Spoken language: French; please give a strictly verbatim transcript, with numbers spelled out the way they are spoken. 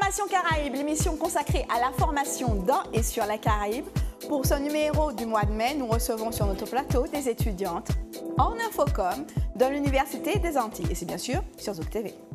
Formation Caraïbes, l'émission consacrée à la formation dans et sur la Caraïbe. Pour ce numéro du mois de mai, nous recevons sur notre plateau des étudiantes en Infocom de l'Université des Antilles. Et c'est bien sûr sur Zouk T V.